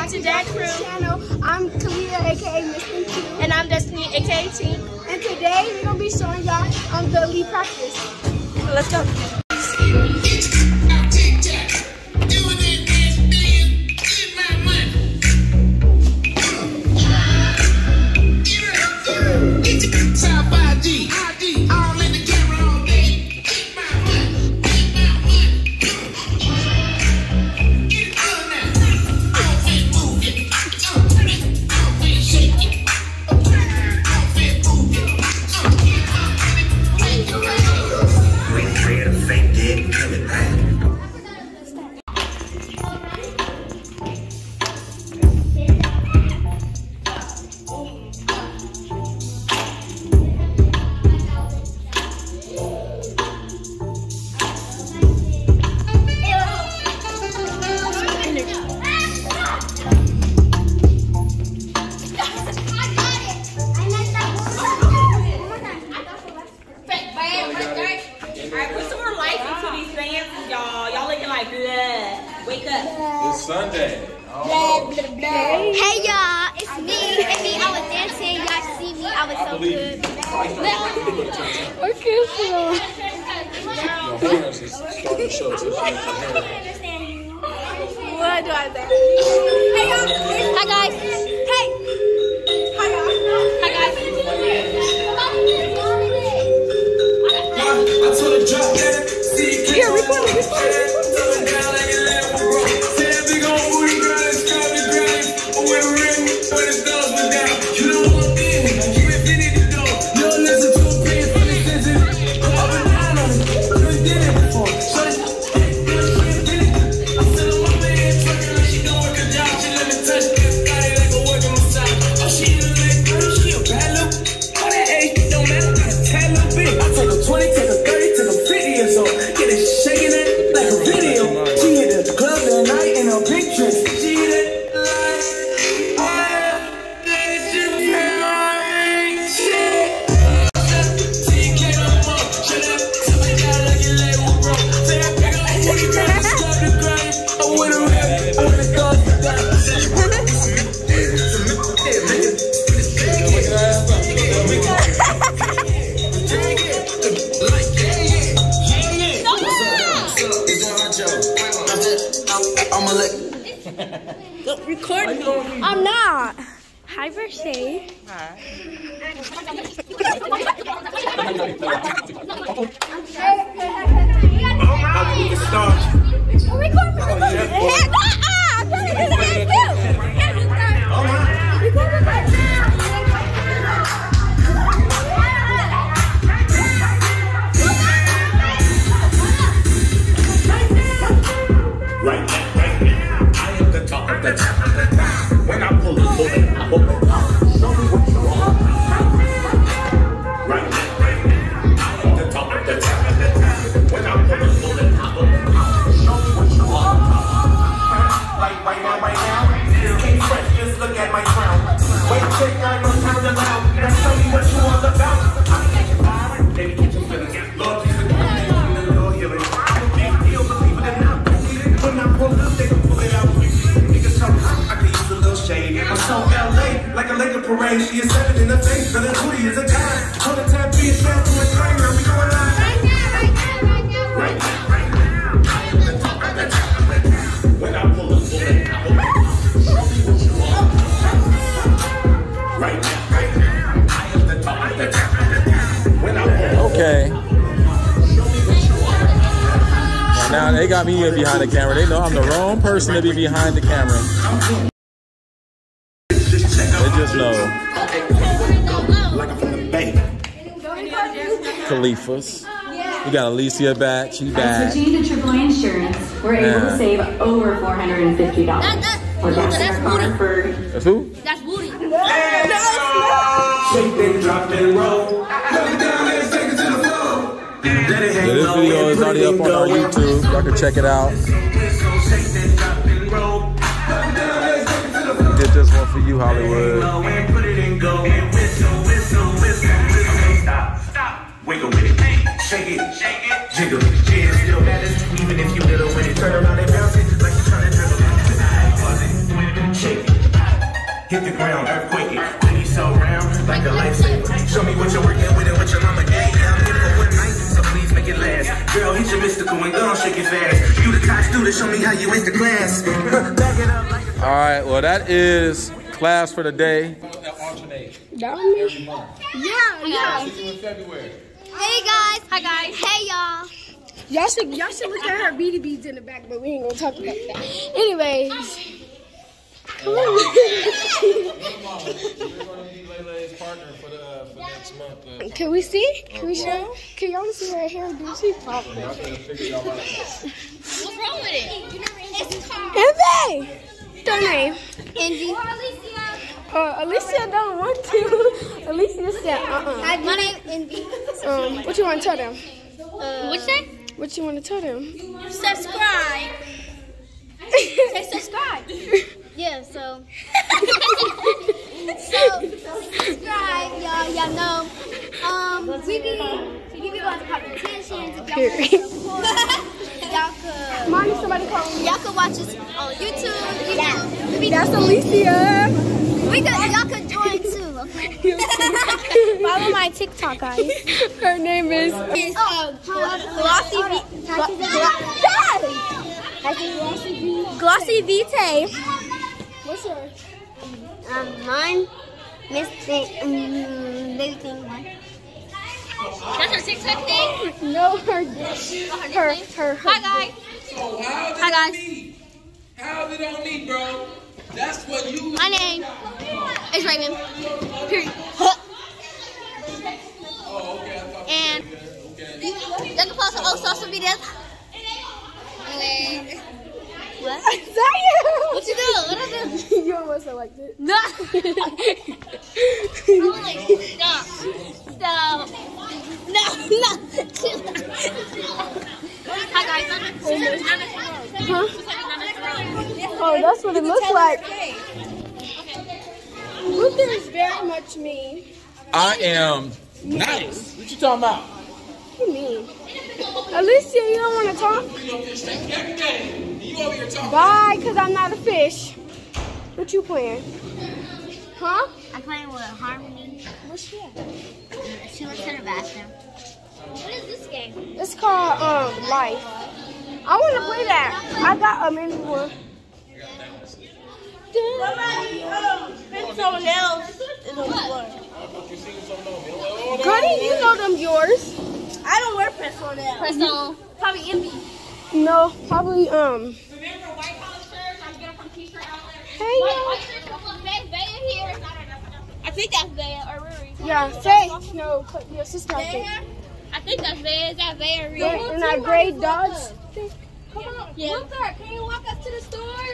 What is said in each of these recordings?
back to Jack Crew channel. I'm Kalia, aka Miss Pink, and I'm Destiny, aka Tink. And today we're gonna be showing y'all the lead practice. Let's go. It's Sunday. Hey y'all, it's me. I was dancing. Y'all see me. I was so good. Okay, so. Your hands is starting to show. So What do I say? Hey y'all. Hi guys. Hey. Hi y'all. Hi guys. I told her drop that. Here, record it. Record me. I'm not. Hi, Versace. Hi. When I pull it, show me what you want. Right now, at the top of the town. When I pull it, show me what you want. Like right now, can't fresh, just look at my crown. Wait, check, I know sound aloud. Now show me what you all about. I'm catching fire, baby, get your feelings. Lord, Jesus, a little healing. Big deal, believe it or not. When I pull up, they can pull it out. Niggas so hot, I can use a little shade. I'm so LA, like a Laker parade. She is 7 in the face, but the booty is a guy. Hold the tap, be a strap to a train. Now we going live. Right now. When I pull up, pull it out. Show me what you want. Right now. I am the top of the town. When I pull up. okay. Now they got me here behind the camera. They know I'm the wrong person to be behind the camera. They just know. Khalifa's. We got Alicia back. She back. Switching to AAA insurance, we're able to save over $450. We're that's booty. That's who? That's booty. Shake then drop and roll. Put it down and take it to the floor. Yeah, this video is already up on our YouTube. Y'all can check it out. Did this one for you, Hollywood. Wiggle with it, shake it, jiggle it, yeah, still matters, even if you little with it. Turn around and bounce it like you're trying to dribble it. Shake it. the ground, earthquake it. Then so round, like a lightsaber. Show me what you're working with and what your mama gave you. I'm here for one night, so please make it last. Girl, hit your mystical and go and shake it fast. You the top student, show me how you waste the class. Back it up like a... All right, well, that is class for the day. Yeah. See you in February. Hey guys. Hi guys. Hey y'all. Y'all should look at her beady beads in the back, but we ain't gonna talk about that. Anyways. Come on. We're going to be Layla's partner for next month. Can we see? Can we show? Can y'all see her hair? Do she pop? Y'all gotta figure it out right now. What's wrong with it? Envy. What's her name? Envy. Alicia don't want to. Alicia said, My name is Envy. What you want to tell them? What's that? What you want to tell them? Subscribe. Say subscribe. Yeah, so subscribe, y'all know. We be going to competitions. If y'all want to support, y'all could. Mommy, somebody call me. Y'all could watch us on YouTube. That's Alicia. Y'all could join too. Okay. Follow my TikTok, guys. Her name is Glossy Vitae. What's yours? Mine, Miss Baby Thing. That's her TikTok thing? No, her. Hi guys. Hi guys. How's it on me, bro? That's what you. My name is Raymond. Period. Oh, okay. And you can post on all social medias. Anyway. What? Is that you? What you do? What I do? You almost sound like this. No. Stop. No. Hi guys. Huh? Oh, that's what it looks like. Luther is very much mean. I am nice. What you talking about? What do you mean? Alicia, you don't want to talk? Bye, because I'm not a fish. What you playing? Huh? I'm playing with Harmony. What's that? She went to the bathroom. What is this game? It's called Life. I want to play that. I got a mini one. Someone else is on the floor. Goody, you know them yours. I don't wear press-on nails. Press-on. Probably Envy. No, probably Remember white collar shirts? I'm getting from T-shirt outlet. Hey. White shirts. Vaya here. I think that's Vaya or Riri. Yeah, Faye. No, your sister. I think. I think that's Vaya. Is that Vaya or Riri? Yeah, in that gray Dodge. Come on. Yeah. Luther, can you walk us to the store?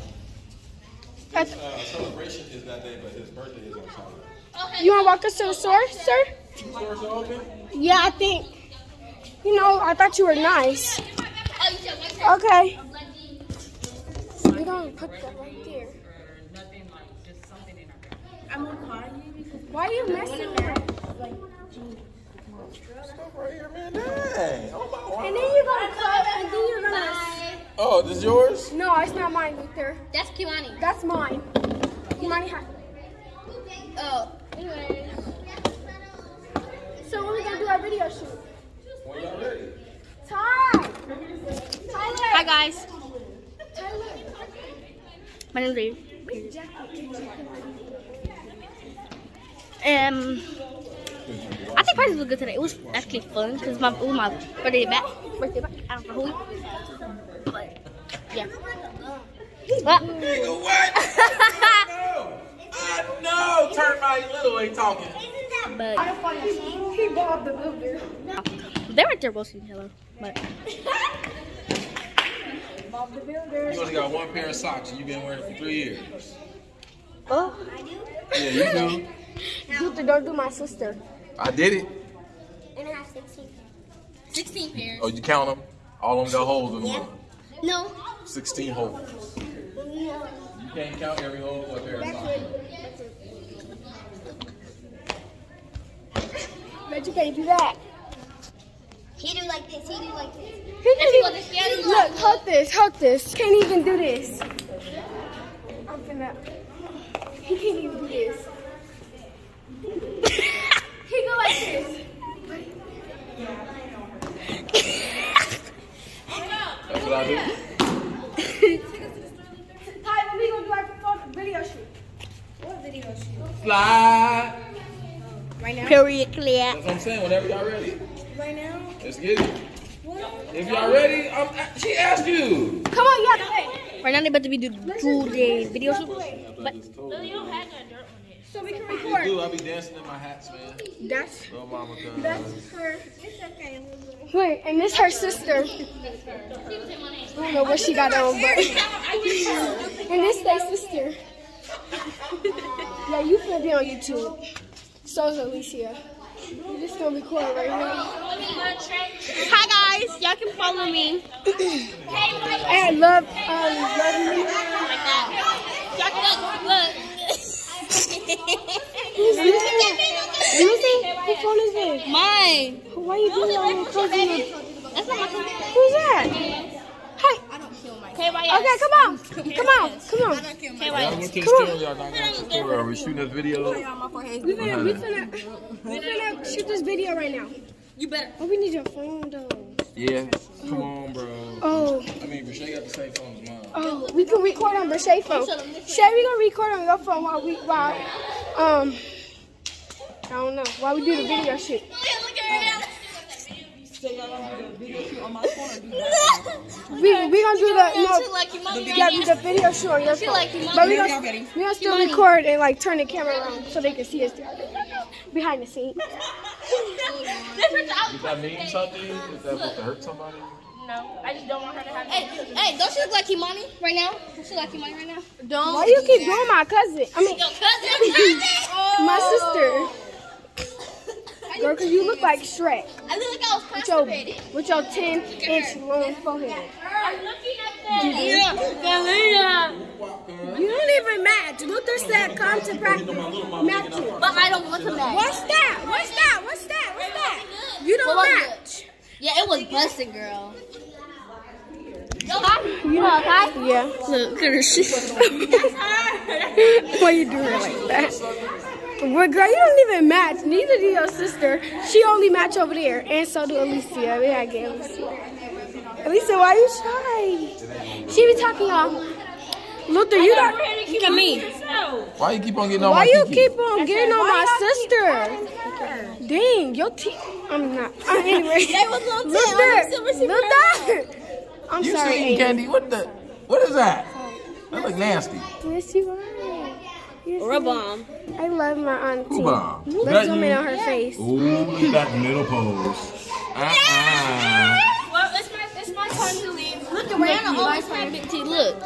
Celebration is that day, but his birthday is on Saturday. You want to walk us to the store, sir? The stores are open? Yeah, I think. You know, I thought you were nice. Okay. We're going to put that right there. I'm going to call you because... Why are you messing with her? Stuff right here, man. Dang. Oh, my God. And then you're going to cut and then you're going to... Oh, this is yours? No, it's not mine, Luther. That's Kiwani. That's mine. Kiwani has... Oh. Anyways. So when are we going to do our video shoot? When y'all ready? Tyler! Hi, guys. Tyler! My name's Riri. I think parties was good today. It was actually fun because it was my birthday back. I don't know who. But yeah. What? Nigga, what? I know. Turn my little ain't talking. But He Bob the Builder. they were there both each other. But Bob the Builder. You only got one pair of socks and you've been wearing it for 3 years. oh, Yeah, you do. Luther, don't do my sister. I did it. and I have 16 pairs. Oh, you count them? All of them got holes in them. No. 16 holes. You can't count every hole for a pair of socks. Bet you can't do that. He do like this. He do like this. He can't even, look, hold this. Can't even do this. I'm finna. He can't even do this. He go like this. That's what I do. Tyler, we gonna do our video shoot. What video shoot? Slide. Right now? Period clear. That's what I'm saying. Whenever y'all ready. Right now? Let's get it. If y'all ready, she asked you. Come on, y'all. Hey. Right now they about to be doing the video shoot. But So we can I record. do. I be dancing in my hats, man. That's Little mama come. that's her. It's okay. Wait, and this her sister. I don't know what she got on, but and this their sister. Yeah, you finna be on YouTube. So is Alicia. We just gonna record right now. hi guys, y'all can follow me. And love me. Like that. Y'all can look. Who's this? Whose phone is this? Mine. Why you doing that little cousin? That's not my phone. Who's that? Hi. KYS. Okay, come on. Come on. Come on. Y'all KYS. go to the studio. Y'all not going to the studio. Are we shooting this video? We finna shoot this video right now. You better. Oh, we need your phone though. Yeah. Come on, bro. Oh. I mean, Brashay got the same phone as mine. Oh, we can record on Brashay phone. Shay, we gonna record on your phone while I don't know, while we do the video shoot. We gonna do the the video shoot on your phone. But we gonna still record and like turn the camera around so they can see us behind the scenes. Does that mean something? Is that supposed to hurt somebody? No, I just don't want her to have. Hey, don't she look like Kimani right now? Don't she look like Kimani right now? Don't. Why you keep doing my cousin? I mean, Your cousin. my sister. Girl, cause you look like Shrek. I look like I was constipated. With your 10-inch long forehead. I'm looking at that. You don't even match. Luther said come to practice. Match you. But I don't want to match. What's that? What's that? What's that? What's that? You don't match. Yeah, it was busting, girl. You know, Kai? Yeah. Look at her shit. Why you doing it like that? Well, girl, you don't even match. Neither do your sister. She only match over there. And so do Alicia. We gotta get Alicia. Alicia, why you shy? She be talking y'all. Luther, you got. Look at me. Why you keep on getting on Why my you kiki? keep on getting on my sister? Dang, your teeth. I'm not. Anyway. Luther. I'm You sorry. seen candy? What is that? That look nasty. Yes, you are. Yes, Rub-on. I love my auntie. Who bomb? Let's zoom in on her face. Ooh, look at that middle pose. Well, it's my time to leave. Look at Rihanna always had big teeth. Look.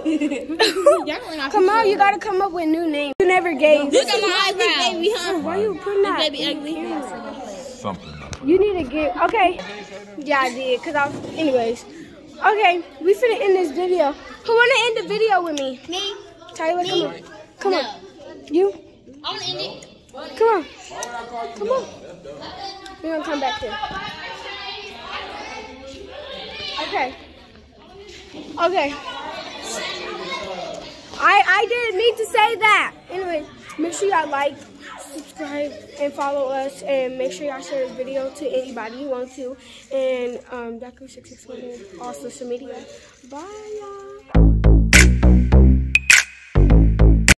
Come on, you gotta come up with new names. You never gave. Look at my eyebrow. Baby, huh? Why you putting that? Baby ugly. Something. You need to get. Okay. Yeah, I did. Anyways. Okay, we finna end this video. Who wanna end the video with me? Me? Tyler, come on. Come No. on. You? I want to end it. Come on. Come on. We're gonna come back here. Okay. Okay. I didn't mean to say that. Anyway, make sure y'all like, subscribe, and follow us, and make sure y'all share this video to anybody you want to. And Daku661 on all social media. Bye, y'all.